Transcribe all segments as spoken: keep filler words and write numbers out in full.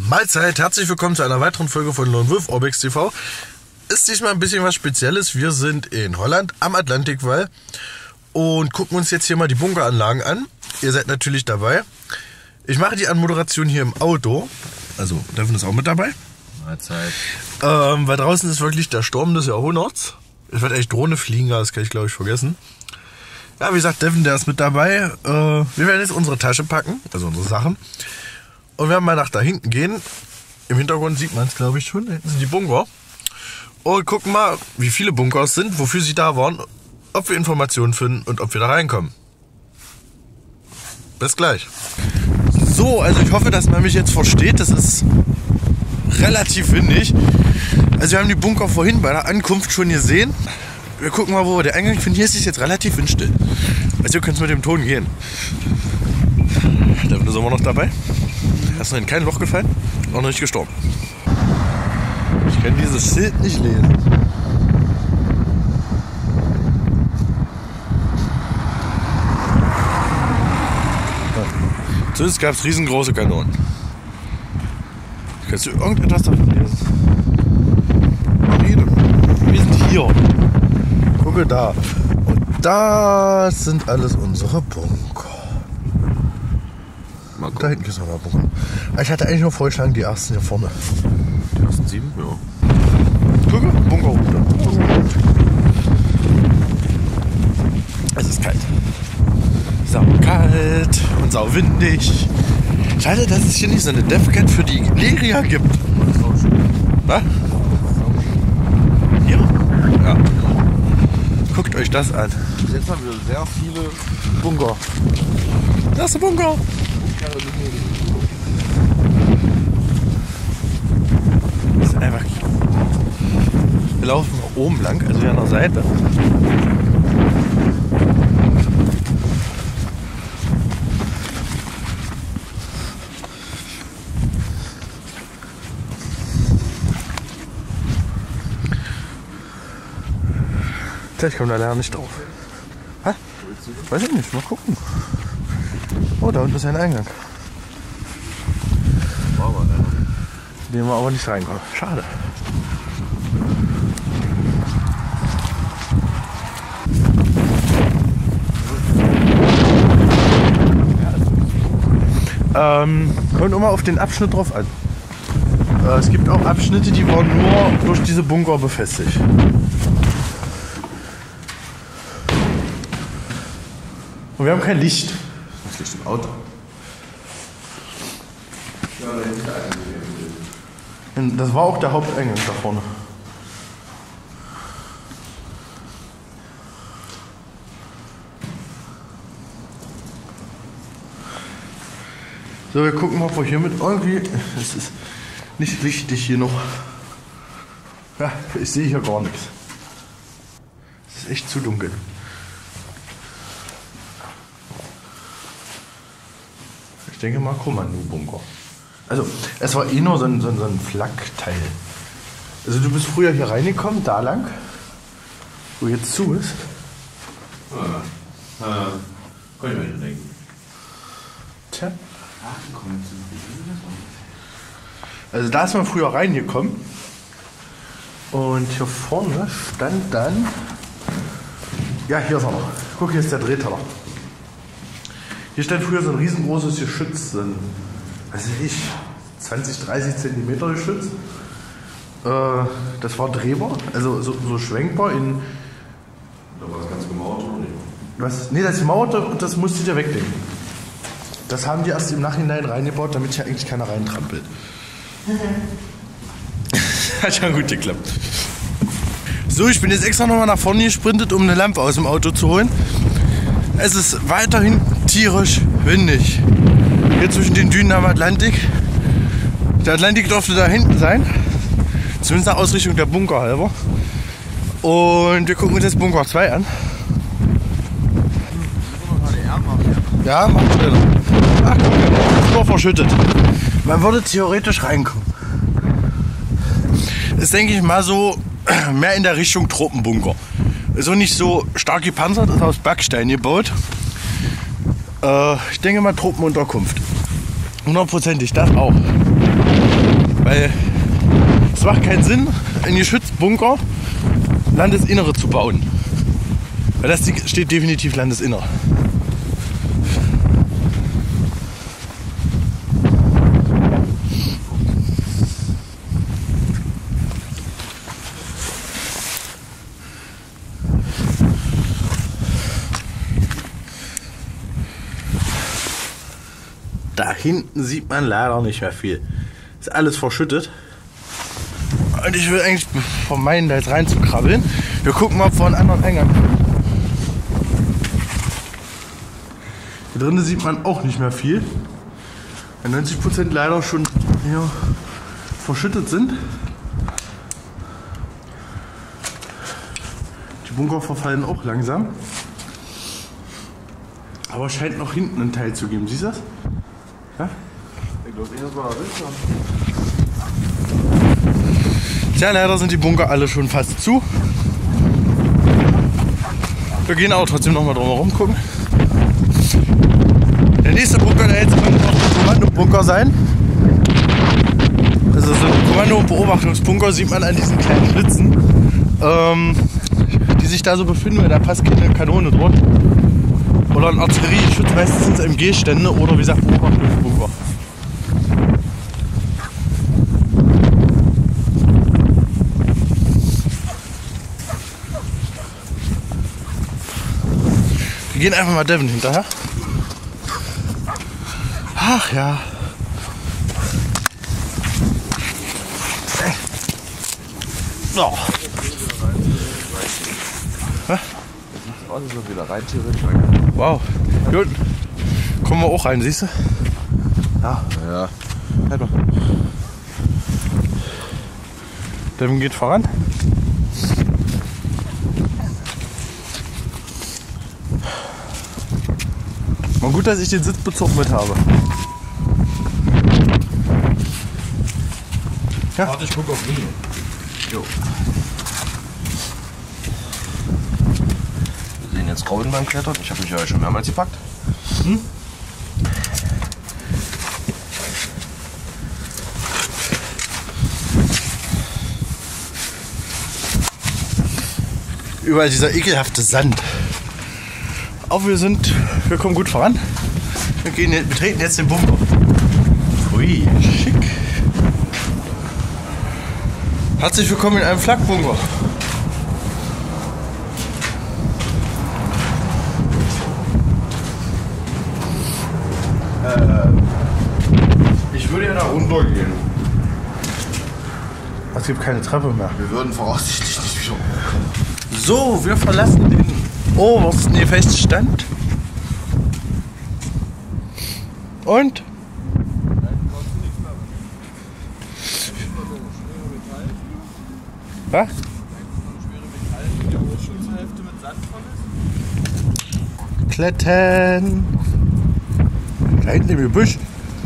Mahlzeit, herzlich willkommen zu einer weiteren Folge von Lone Wolf Urbex T V. Ist diesmal ein bisschen was Spezielles. Wir sind in Holland am Atlantikwall und gucken uns jetzt hier mal die Bunkeranlagen an. Ihr seid natürlich dabei. Ich mache die Anmoderation hier im Auto. Also Devin ist auch mit dabei. Mahlzeit. Ähm, weil draußen ist wirklich der Sturm des Jahrhunderts. Ich werde echt Drohne fliegen, das kann ich glaube ich vergessen. Ja, wie gesagt, Devin, der ist mit dabei. Äh, wir werden jetzt unsere Tasche packen, also unsere Sachen. Und wir werden mal nach da hinten gehen. Im Hintergrund sieht man es, glaube ich, schon. Da hinten sind die Bunker. Und gucken mal, wie viele Bunker es sind, wofür sie da waren, ob wir Informationen finden und ob wir da reinkommen. Bis gleich. So, also ich hoffe, dass man mich jetzt versteht. Das ist relativ windig. Also wir haben die Bunker vorhin bei der Ankunft schon gesehen. Wir gucken mal, wo wir den Eingang finden. Hier ist es jetzt relativ windstill. Also ihr könnt mit dem Ton gehen. Da ist immer noch dabei. Er ist noch in kein Loch gefallen. Auch noch nicht gestorben. Ich kann dieses Schild nicht lesen. Zuerst gab es riesengroße Kanonen. Kannst du irgendetwas davon lesen? Wir sind hier. Gucke da. Und das sind alles unsere Bunker. Da hinten ist noch ein Bunker. Ich hatte eigentlich nur vorgeschlagen, die ersten hier vorne. Die ersten sieben? Ja. Gucke, Bunker runter. Es ist kalt. Saukalt und sauwindig. Schade, dass es hier nicht so eine Deathcat für die Leria gibt. Was? Hier? Ja. Guckt euch das an. Jetzt haben wir sehr viele Bunker. Das ist der Bunker. Das ist einfach. Wir laufen oben lang, also hier an der Seite. Ich komme da leider nicht drauf. Hä? Weiß ich nicht, mal gucken. Oh, da unten ist ein Eingang. In den wir aber nicht reinkommen. Schade. Ähm, kommt immer auf den Abschnitt drauf an. Äh, es gibt auch Abschnitte, die wurden nur durch diese Bunker befestigt. Und wir haben kein Licht. Das Licht im Auto. Das war auch der Haupteingang da vorne. So, wir gucken mal, ob wir hier mit irgendwie. Es ist nicht richtig hier noch. Ja, ich sehe hier gar nichts. Es ist echt zu dunkel. Ich denke mal Kommando-Bunker. Also, es war eh nur so ein, so ein, so ein Flakteil. Also, du bist früher hier reingekommen, da lang, wo jetzt zu ist. Ah, ah, kann ich mir nicht denken. Tja. Also, da ist man früher reingekommen. Und hier vorne stand dann. Ja, hier ist er noch. Guck, hier ist der Drehteller. Hier stand früher so ein riesengroßes Geschütz, so ein, weiß ich, zwanzig, dreißig Zentimeter Geschütz. Äh, das war drehbar, also so, so schwenkbar in. Da war das ganz gemauert oder nicht? Was? Nee, das Mauerte, das musstet ihr wegdenken. Das haben die erst im Nachhinein reingebaut, damit hier eigentlich keiner reintrampelt. Hat ja gut geklappt. So, ich bin jetzt extra nochmal nach vorne gesprintet, um eine Lampe aus dem Auto zu holen. Es ist weiterhin tierisch windig. Hier zwischen den Dünen am Atlantik. Der Atlantik dürfte da hinten sein. Zumindest nach Ausrichtung der Bunker halber. Und wir gucken uns jetzt Bunker zwei an. Ja, machen wir schneller. Ach, guck, ist nur verschüttet. Man würde theoretisch reinkommen. Ist, denke ich mal, so mehr in der Richtung Truppenbunker. Ist auch nicht so stark gepanzert, ist aus Backstein gebaut. Äh, ich denke mal Truppenunterkunft. Hundertprozentig, das auch. Weil es macht keinen Sinn, einen geschützten Bunker Landesinnere zu bauen. Weil das steht definitiv Landesinnere. Da hinten sieht man leider nicht mehr viel. Ist alles verschüttet. Und ich will eigentlich vermeiden, da jetzt rein zu krabbeln. Wir gucken mal, ob wir einen anderen Eingang finden. Hier drinnen sieht man auch nicht mehr viel. Weil neunzig Prozent leider schon hier verschüttet sind. Die Bunker verfallen auch langsam. Aber es scheint noch hinten einen Teil zu geben. Siehst du das? Ja? Ich glaube, ich das mal erwischt haben. Tja, leider sind die Bunker alle schon fast zu. Wir gehen auch trotzdem noch mal drum herum gucken. Der nächste Bunker, der jetzt könnte noch ein Kommando-Bunker sein. Also so ein Kommando- und Beobachtungsbunker sieht man an diesen kleinen Schlitzen, ähm, die sich da so befinden, weil da passt keine Kanone dort. Oder ein Artillerieschutz, meistens sind es M G-Stände oder wie gesagt Beobachtungsbunker. Wir gehen einfach mal Devin hinterher. Ach ja. So. Hä? Also so wieder rein theoretisch. Wow. Hier unten kommen wir auch rein, siehst du? Ja. Ja. Halt mal. Devin geht voran. Mal gut, dass ich den Sitzbezug mit habe. Ja. Warte, ich guck auf Video. Jo. Wir sehen jetzt Krauten beim Klettern. Ich habe mich ja schon mehrmals gepackt. Hm? Überall dieser ekelhafte Sand. Aber wir sind, wir kommen gut voran. Wir gehen, wir betreten jetzt den Bunker. Ui, schick. Herzlich willkommen in einem Flakbunker. Äh, ich würde ja da runter gehen. Es gibt keine Treppe mehr. Wir würden voraussichtlich nicht wieder. So, wir verlassen den obersten Feststand. Und? Was? Klettern. Da hinten im Gebüsch.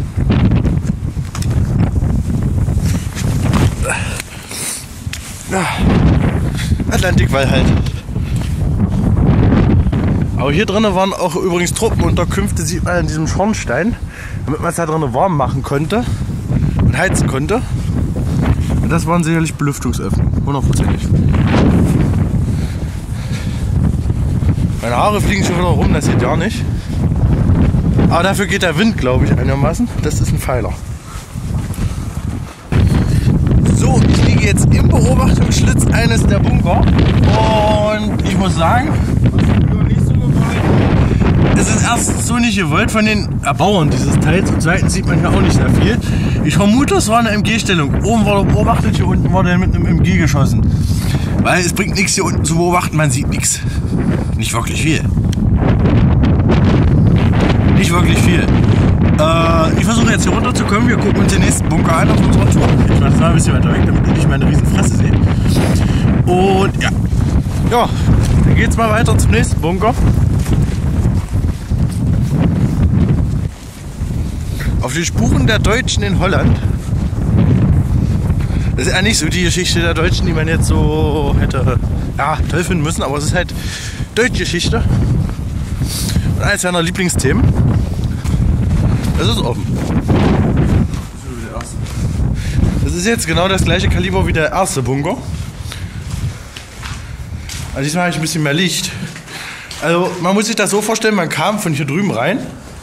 Atlantikwall halt. Aber hier drinnen waren auch übrigens Truppenunterkünfte, sieht man an diesem Schornstein, damit man es da drinnen warm machen konnte und heizen konnte. Und das waren sicherlich Belüftungsöffnungen, hundertprozentig. Meine Haare fliegen schon wieder rum, das geht ja nicht. Aber dafür geht der Wind, glaube ich, einigermaßen. Das ist ein Pfeiler. So, ich liege jetzt im Beobachtungsschlitz eines der Bunker und ich muss sagen, es ist erstens so nicht gewollt von den Erbauern dieses Teils und zweitens sieht man hier auch nicht sehr viel. Ich vermute, es war eine M G-Stellung. Oben war der beobachtet, hier unten war der mit einem M G geschossen. Weil es bringt nichts hier unten zu beobachten, man sieht nichts. Nicht wirklich viel. Nicht wirklich viel. Äh, ich versuche jetzt hier runterzukommen. Wir gucken uns den nächsten Bunker an auf unserer Tour. Ich mache das mal ein bisschen weiter weg, damit ihr nicht meine riesen Fresse seht. Und ja. Ja, dann geht's mal weiter zum nächsten Bunker. Auf die Spuren der Deutschen in Holland. Das ist ja nicht so die Geschichte der Deutschen, die man jetzt so hätte ja, toll finden müssen, aber es ist halt deutsche Geschichte. Und eines meiner Lieblingsthemen. Das ist offen. Das ist jetzt genau das gleiche Kaliber wie der erste Bunker. Also diesmal habe ich ein bisschen mehr Licht. Also man muss sich das so vorstellen, man kam von hier drüben rein.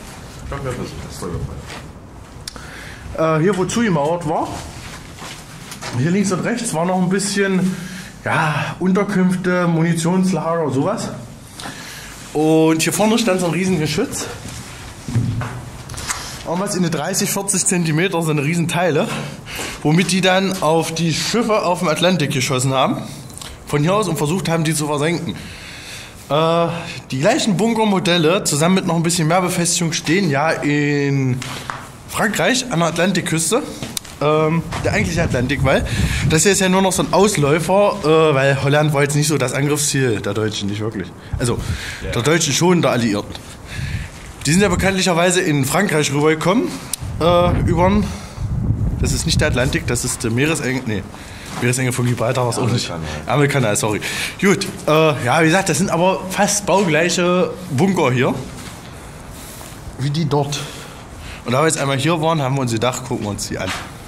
Äh, hier wo zugemauert war. Hier links und rechts war noch ein bisschen ja, Unterkünfte, Munitionslager, sowas. Und hier vorne stand so ein riesen Geschütz. Damals in den dreißig, vierzig Zentimeter so eine riesen Teile, womit die dann auf die Schiffe auf dem Atlantik geschossen haben. Von hier aus und versucht haben, die zu versenken. Äh, die gleichen Bunkermodelle, zusammen mit noch ein bisschen mehr Befestigung, stehen ja in Frankreich an der Atlantikküste. Ähm, der eigentliche Atlantikwall. Das hier ist ja nur noch so ein Ausläufer, äh, weil Holland war jetzt nicht so das Angriffsziel der Deutschen, nicht wirklich. Also ja. Der Deutschen schon, der Alliierten. Die sind ja bekanntlicherweise in Frankreich rübergekommen, äh, über das ist nicht der Atlantik, das ist der Meeresenge, nee, Meeresenge von Gibraltar war es auch nicht. Ärmelkanal, sorry. Gut, äh, ja, wie gesagt, das sind aber fast baugleiche Bunker hier, wie die dort. Und da wir jetzt einmal hier waren, haben wir uns gedacht, gucken wir uns die an.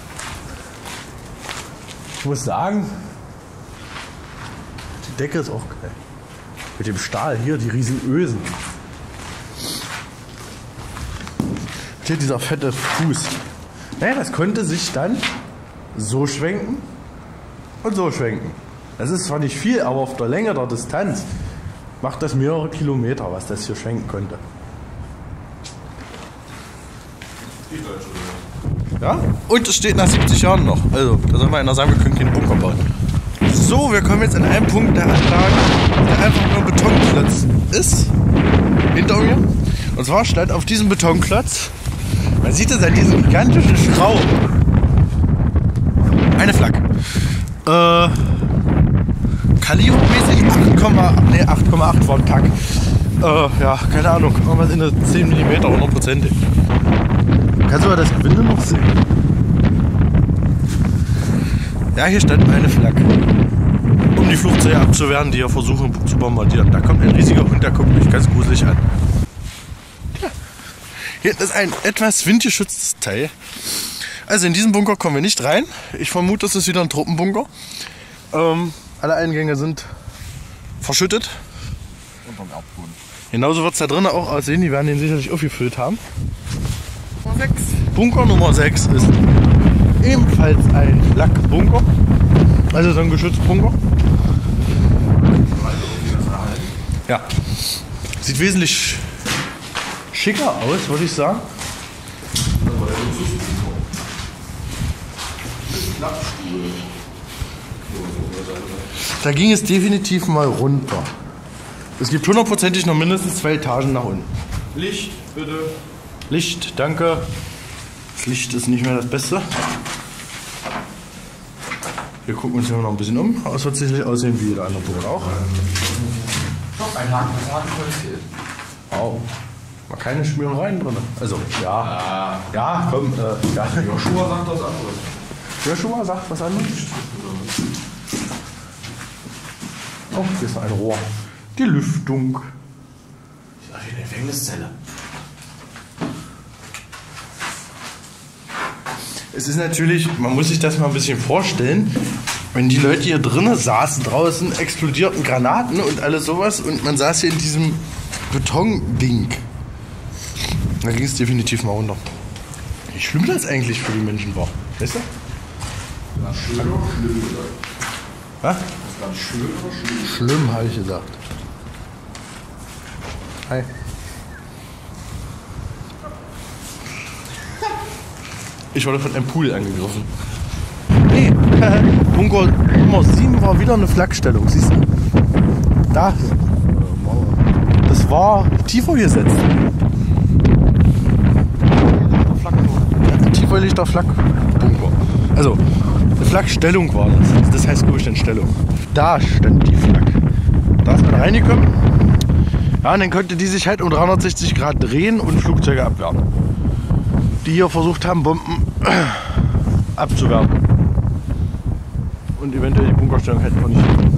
Ich muss sagen, die Decke ist auch geil. Mit dem Stahl hier, die riesen Ösen. Hier dieser fette Fuß. Naja, das konnte sich dann so schwenken und so schwenken. Das ist zwar nicht viel, aber auf der Länge der Distanz macht das mehrere Kilometer, was das hier schwenken konnte. Ja, und es steht nach siebzig Jahren noch. Also, da soll mal einer sagen, wir können keinen Bunker bauen. So, wir kommen jetzt an einen Punkt der Anlage, der einfach nur ein Betonklotz ist. Hinter mir. Und zwar stand auf diesem Betonklotz, man sieht es an diesem gigantischen Schrauben, eine Flak. Äh, kalibermäßig acht Komma acht war ein Tag. Äh, ja, keine Ahnung, irgendwas in der zehn Millimeter, hundert Prozent. Kannst du mal das Gewinde noch sehen? Ja, hier stand eine Flak. Um die Flugzeuge abzuwehren, die ja versuchen zu bombardieren. Da kommt ein riesiger Hund, der guckt mich ganz gruselig an. Ja. Hier ist ein etwas windgeschütztes Teil. Also in diesen Bunker kommen wir nicht rein. Ich vermute, das ist wieder ein Truppenbunker. Ähm, alle Eingänge sind verschüttet. Unterm Erdboden. Genauso wird es da drinnen auch aussehen. Die werden den sicherlich aufgefüllt haben. sechs. Bunker Nummer sechs ist ebenfalls ein Flakbunker, also so ein Geschützbunker. Ja, sieht wesentlich schicker aus, würde ich sagen. Da ging es definitiv mal runter. Es gibt hundertprozentig noch mindestens zwei Etagen nach unten. Licht, bitte. Licht, danke. Das Licht ist nicht mehr das Beste. Wir gucken uns hier noch ein bisschen um. Es wird sicherlich aussehen wie jeder andere Bunker auch. Doch, ein Haken, das Hakenholz fehlt. Wow. War keine Schmierereien drin. Also, ja. Ah. Ja, komm. Äh, ja. Joshua sagt was anderes. Joshua sagt was anderes? Oh, hier ist noch ein Rohr. Die Lüftung. Ich dachte, eine Gefängniszelle. Es ist natürlich, man muss sich das mal ein bisschen vorstellen, wenn die Leute hier drinnen saßen, draußen explodierten Granaten und alles sowas und man saß hier in diesem Betonding. Da ging es definitiv mal runter. Wie schlimm das eigentlich für die Menschen war. Weißt du? Ja, schön oder schlimm gesagt? Was? Das ist ganz schön oder schlimm? Schlimm, habe ich gesagt. Hi. Ich wurde von einem Pool angegriffen. Nee, Bunker Nummer sieben war wieder eine Flakstellung, siehst du? Da. Das war tiefer gesetzt. Ja, tiefer liegt der Flakbunker. Also, eine Flakstellung war das. Das heißt Großstandstellung. Da stand die Flak. Da ist man reingekommen. Ja, und dann konnte die sich halt um dreihundertsechzig Grad drehen und Flugzeuge abwehren. Die hier versucht haben, Bomben abzuwerfen. Und eventuell die Bunkerstellung hätten wir nicht.